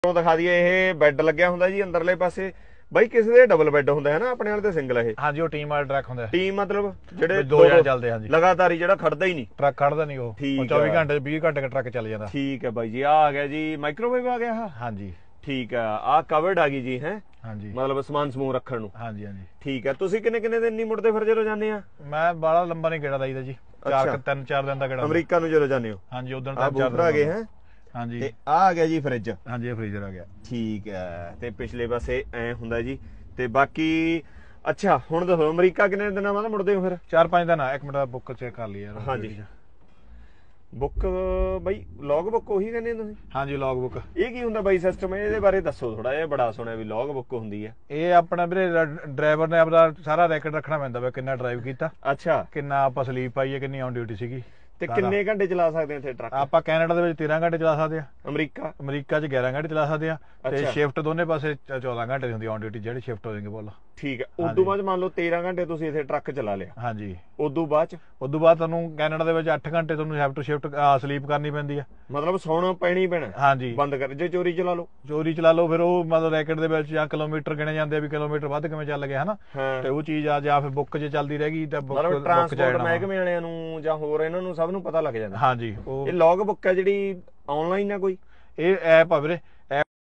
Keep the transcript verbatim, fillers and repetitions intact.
ਦਿਖਾ ਦਈਏ ਇਹ ਬੈੱਡ ਲੱਗਿਆ ਹੁੰਦਾ ਜੀ ਅੰਦਰਲੇ ਪਾਸੇ ਬਾਈ ਕਿਸੇ ਦੇ ਡਬਲ ਬੈੱਡ ਹੁੰਦਾ ਹੈ ਨਾ ਆਪਣੇ ਵਾਲੇ ਤੇ ਸਿੰਗਲ ਇਹ ਹਾਂਜੀ ਉਹ ਟੀਮ ਵਾਲਾ ਟਰੱਕ ਹੁੰਦਾ ਟੀਮ ਮਤਲਬ ਜਿਹੜੇ ਦੋ ਜਣੇ ਚੱਲਦੇ ਹਾਂਜੀ ਲਗਾਤਾਰ ਹੀ ਜਿਹੜਾ ਖੜਦਾ ਹੀ ਨਹੀਂ ਟਰੱਕ ਖੜਦਾ ਨਹੀਂ ਉਹ ਚੌਵੀ ਘੰਟੇ ਵੀਹ ਘੰਟੇ ਦਾ ਟਰੱਕ ਚੱਲ ਜਾਂਦਾ ਠੀਕ ਹੈ ਬਾਈ ਜੀ ਆ ਆ ਗਿਆ ਜੀ ਮਾਈਕ੍ਰੋਵੇਵ ਆ ਗਿਆ ਹਾਂਜੀ ਠੀਕ ਆ ਆ ਕਵਰਡ ਆ ਗਈ ਜੀ ਹੈ ਹਾਂਜੀ ਮਤਲਬ ਸਮਾਨ ਸਮੂਹ ਰੱਖਣ ਨੂੰ ਹਾਂਜੀ ਹਾਂਜੀ ਠੀਕ ਹੈ ਤੁਸੀਂ ਕਿੰਨੇ ਕਿੰਨੇ ਦਿਨ ਨਹੀਂ ਮੁੜਦੇ ਫਿਰ ਜਦੋਂ ਜਾਂਦੇ ਆ ਮੈਂ ਬਾਲਾ ਲੰਬਾ ਨਹੀਂ ਗੇੜਾ ਦਈਦਾ ਜੀ ਚਾਰ ਤਿੰਨ ਚਾਰ ਦਿਨ ਦਾ ਗੇੜਾ ਅਮਰੀਕਾ ਨੂੰ ਜਦੋਂ ਜਾਂਦੇ ਹੋ ਹਾਂਜੀ ਉਦੋਂ ਤਿੰਨ ਚਾਰ ਦਿਨ ਆ ਗਏ ਹੈ ਹਾਂਜੀ ਤੇ ਆ ਆ ਗਿਆ ਜੀ ਫ੍ਰਿਜ ਹਾਂਜੀ ਇਹ ਫ੍ਰੀਜ਼ਰ ਆ ਗਿਆ ਠੀਕ ਹੈ ਤੇ ਪਿਛਲੇ ਪਾਸੇ ਐ ਹੁੰਦਾ ਜੀ ਤੇ ਬਾਕੀ ਅੱਛਾ ਹੁਣ ਦੱਸੋ ਅਮਰੀਕਾ ਕਿੰਨੇ ਦਿਨਾਂ ਬਾਅਦ ਮੁੜਦੇ ਹੋ ਫਿਰ ਚਾਰ ਪੰਜ ਦਿਨ ਆ ਇੱਕ ਮਿੰਟ ਬੁੱਕ ਚੈੱਕ ਕਰ ਲਈ ਯਾਰ ਹਾਂਜੀ ਬੁੱਕ ਬਾਈ ਲੌਗ ਬੁੱਕ ਉਹੀ ਕਹਿੰਦੇ ਤੁਸੀਂ ਹਾਂਜੀ ਲੌਗ ਬੁੱਕ ਇਹ ਕੀ ਹੁੰਦਾ ਬਾਈ ਸਿਸਟਮ ਇਹਦੇ ਬਾਰੇ ਦੱਸੋ ਥੋੜਾ ਜਿਹਾ ਬੜਾ ਸੁਣਿਆ ਵੀ ਲੌਗ ਬੁੱਕ ਹੁੰਦੀ ਹੈ ਇਹ ਆਪਣਾ ਵੀਰੇ ਡਰਾਈਵਰ ਨੇ ਆਪਦਾ ਸਾਰਾ ਰੈਕੋਰਡ ਰੱਖਣਾ ਪੈਂਦਾ ਵਾ ਕਿੰਨਾ ਡਰਾਈਵ ਕੀਤਾ ਅੱਛਾ ਕਿੰਨਾ ਆਪਾਂ ਸਲੀਪ ਪਾਈ ਹੈ ਕਿੰਨੀ ਔਨ ਡਿਊਟੀ ਸੀਗੀ ਤੇ ਕਿੰਨੇ ਘੰਟੇ ਚਲਾ ਸਕਦੇ ਇੱਥੇ ਟਰੱਕ ਆਪਾਂ ਕੈਨੇਡਾ ਦੇ ਵਿੱਚ ਤੇਰਾਂ ਘੰਟੇ ਚਲਾ ਸਕਦੇ ਆ ਅਮਰੀਕਾ ਅਮਰੀਕਾ ਚ ਗਿਆਰਾਂ ਘੰਟੇ ਚਲਾ ਸਕਦੇ ਆ ਤੇ ਸ਼ਿਫਟ ਦੋਨੇ ਪਾਸੇ ਚੌਦਾਂ ਘੰਟੇ ਦੀ ਹੁੰਦੀ ਔਨ ਡਿਊਟੀ ਜਿਹੜੀ ਸ਼ਿਫਟ ਹੋ ਜਾਣਗੇ ਬੋਲ ਠੀਕ ਹੈ ਉਦੋਂ ਬਾਅਦ ਮੰਨ ਲਓ ਤੇਰਾਂ ਘੰਟੇ ਤੁਸੀਂ ਇੱਥੇ ਟਰੱਕ ਚਲਾ ਲਿਆ ਹਾਂਜੀ ਉਦੋਂ ਬਾਅਦ ਚ ਉਦੋਂ ਬਾਅਦ ਤੁਹਾਨੂੰ ਕੈਨੇਡਾ ਦੇ ਵਿੱਚ ਅੱਠ ਘੰਟੇ ਤੁਹਾਨੂੰ ਸ਼ਿਫਟ ਟੂ ਸ਼ਿਫਟ ਸਲੀਪ ਕਰਨੀ ਪੈਂਦੀ ਆ ਮਤਲਬ ਸੌਣਾ ਪੈਣੀ ਪੈਣਾ ਹਾਂਜੀ ਬੰਦ ਕਰ ਜੇ ਚੋਰੀ ਚਲਾ ਲਓ ਚੋਰੀ ਚਲਾ ਲਓ ਫਿਰ ਉਹ ਮਤਲਬ ਰੈਕਟ ਦੇ ਵਿੱਚ ਜਾਂ ਕਿਲੋਮੀਟਰ ਗਿਣੇ ਜਾਂਦੇ ਆ ਵੀ ਕਿਲੋਮੀਟਰ ਵੱਧ ਕਿਵੇਂ ਚੱਲ ਗਿਆ ਹਨਾ ਤੇ ਉਹ ਚੀਜ਼ ਆ ਜਾਂ ਫਿਰ ਬੁੱਕ ਜੇ ਚੱਲਦੀ ਰਹਿ ਗਈ ਤਾਂ ਬੁੱਕ ਟਰਾਂਸਪੋਰਟ ਮਹਿਕਮੇ ਵਾਲਿਆਂ ਨੂੰ ਜਾਂ ਹੋਰ ਇਹਨਾਂ ਨੂੰ ਸਭ ਨੂੰ ਪਤਾ ਲੱਗ ਜਾਂਦਾ ਹਾਂਜੀ ਉਹ ਇਹ ਲੌਗ ਬੁੱਕ ਹੈ ਜਿਹੜੀ ਆਨਲਾਈਨ ਹੈ ਕੋਈ ਇਹ ਐਪ ਆ ਵੀਰੇ